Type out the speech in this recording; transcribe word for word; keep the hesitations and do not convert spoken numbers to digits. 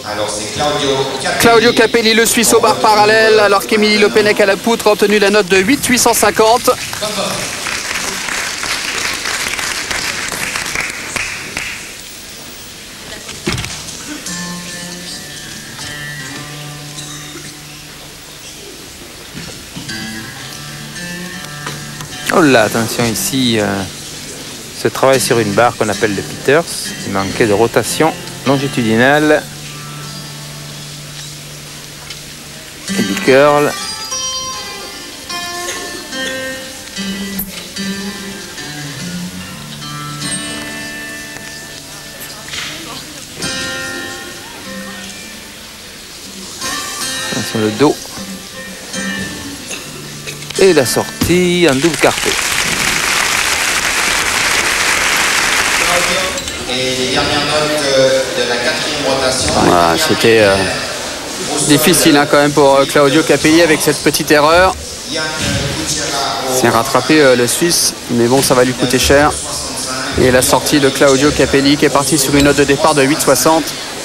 Alors c'est Claudio Capelli. Claudio Capelli, le Suisse au bar parallèle, alors qu'Émilie Le Pennec à la poutre a obtenu la note de huit huit cent cinquante. Oh là, attention ici, euh, ce travail sur une barre qu'on appelle le Peters. Il manquait de rotation longitudinale. Et du curl. Attention le dos. Et la sortie en double carpé. Et les dernières notes de la quatrième rotation. Voilà, c'était euh, difficile hein, quand même pour euh, Claudio Capelli avec cette petite erreur. C'est rattrapé euh, le Suisse, mais bon, ça va lui coûter cher. Et la sortie de Claudio Capelli qui est parti sur une note de départ de huit soixante.